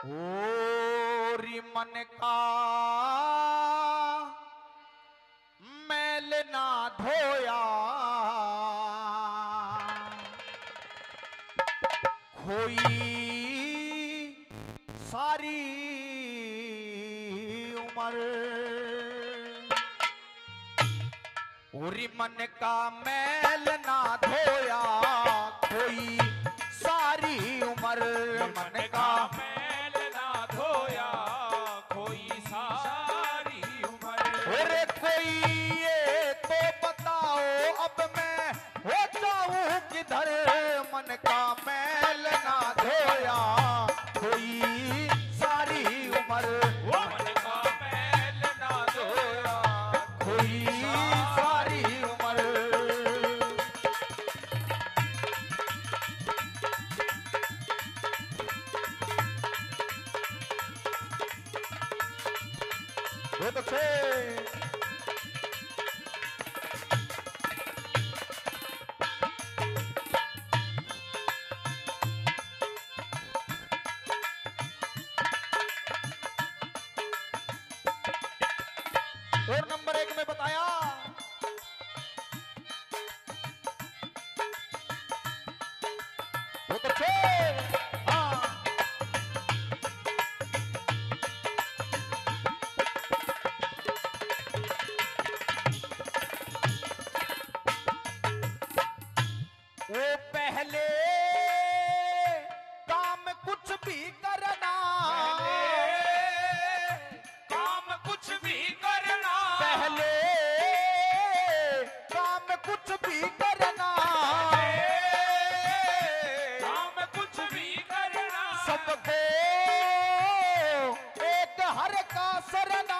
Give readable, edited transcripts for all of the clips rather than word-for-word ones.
ओरी मन का मैल ना धोया, खोई सारी उम्र। ओरी मन का मैल ना धोया, खोई सारी उम्र। मन का मैल ना धोया, खोई सारी उम्र। अरे कोई ये तो बताओ अब मैं हो जाऊं किधर। मन का मैल ना धोया, खोई सारी उम्र। मन का मैल ना धोया, खोई सारी उम्र। बहुत अच्छे। और नंबर 1 में बताया बहुत अच्छे। हाँ वो पहले काम कुछ भी करना, काम कुछ भी करना। पहले काम कुछ भी करना, काम कुछ भी करना। सबको एक हर का सरना।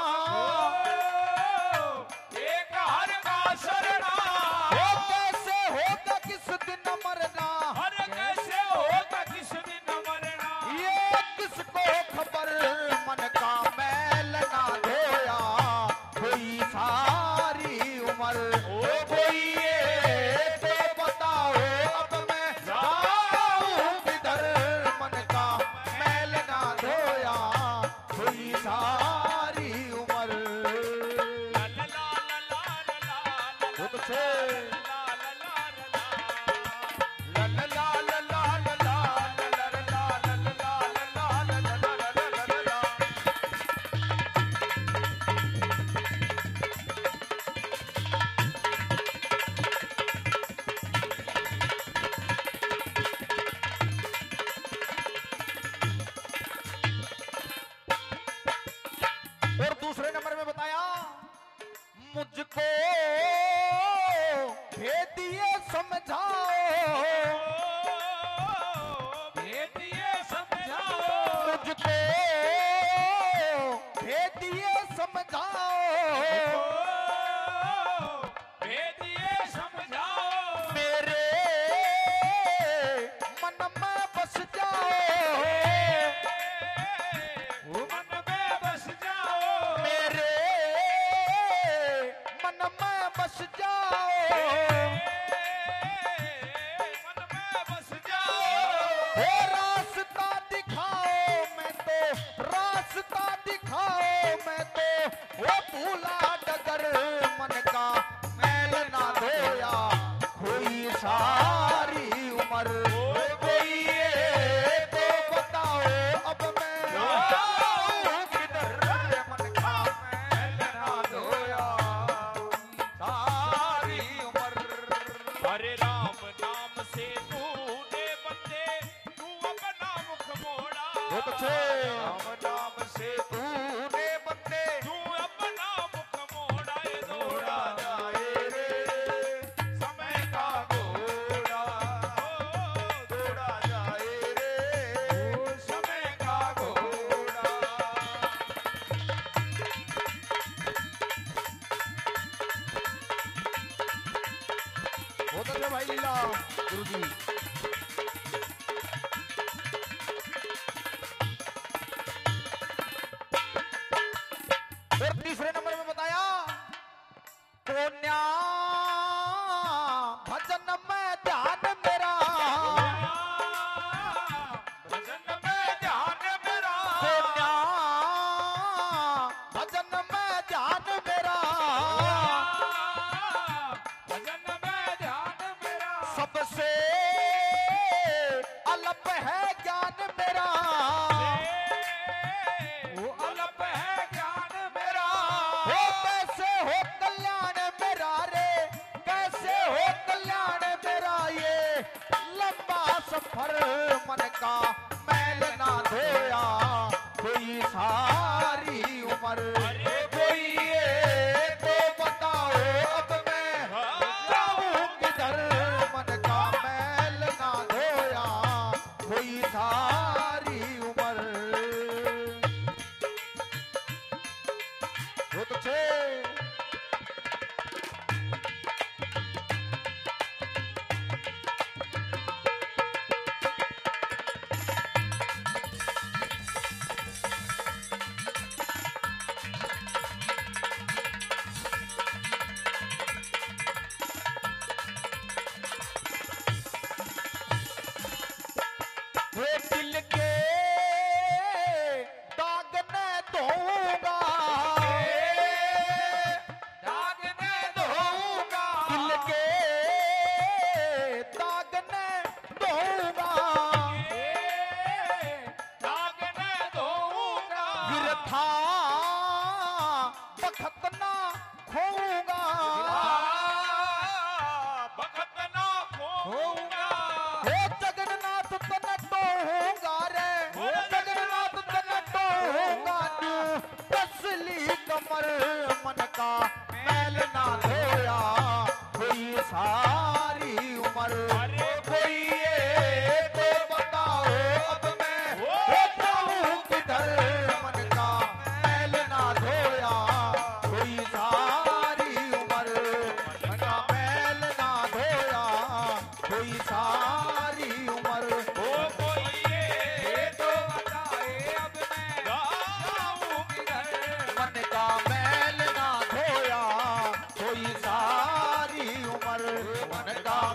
एक हर का शरणा। वो कैसे होगा किस दिन मरना, हर कैसे होगा किस दिन मरना। ये किसको खबर। मन का मैल ना धोया, कोई सारी उम्र। ओ कोई ये तो बताओ अब मैं जाऊं किधर। मन का मैल ना धोया, कोई सारी उम्र। ला ला ला ला ला ला ला बहुत अच्छे। ला ला ला ला ला। ला ला ला ला ला ला ला ला ला ला ला ला ला ला ला ला ला। और दूसरे नंबर में बताया मुझको भेदिए समझाओ, भेदिए समझाओ। मुझको भेदिए समझाओ। भेदिए समझाओ। मेरे मन में बस जाओ, मन में बस जाओ। मेरे मन में बस जाओ। मन में बस जाओ। हो रास्ता दिखाओ, मैं तो रास्ता दिखाओ। मैं तो वो भूला डगर। मन का मैल ना धोया, खोई सारी उम्र। कोई ये तो बताओ अब मैं जाऊं किधर। मन का मैल ना धोया, सारी उम्र। हरे राम नाम से तूने बंदे, तू अपना मुख मोड़ा। बहुत अच्छे। राम नाम से तूने बंदे तू अपना मुख मोड़ा। ये दौड़ा जाए रे, समय का घोड़ा। दौड़ा जाए रे, समय का घोड़ा। बहुत अच्छे भाई लीला गुरु जी। और तीसरे नंबर में बताया कोन्या भजन में ध्यान मेरा। भजन में ध्यान मेरा। है ज्ञान मेरा, वो अल्प है ज्ञान मेरा। हो कैसे हो कल्याण मेरा रे, कैसे हो कल्याण मेरा, ये लंबा सफर मन का मैल ना धोया, कोई सारी उम्र। कोई ये तो बताओ अब मैं जाऊं किधर, मन का मैल ना धोया, कोई सारी उम्र। बहुत अच्छे। वे दिल के दाग ने धोऊंगा, दाग ने धोऊंगा, दिल के दाग ने धोऊंगा, दाग ने धोऊंगा। फिर था बखत ना खोऊंगा, बखत ना खोऊंगा। हे जगन्नाथ तन टोहूंगा रे, हे जगन्नाथ तन टोहूंगा, तसली कमर मन का मैल ना धोया, कोई सारी उम्र। कोई ये तो बताओ अब मैं जाऊं किधर, मन का मैल ना धोया, कोई सारी उम्र। मन का मैल ना धोया, कोई सारी उम्र। ओ कोई ये तो बताए अब मैं जाऊं किधर। मन का मैल ना धोया, कोई सारी उम्र। मन का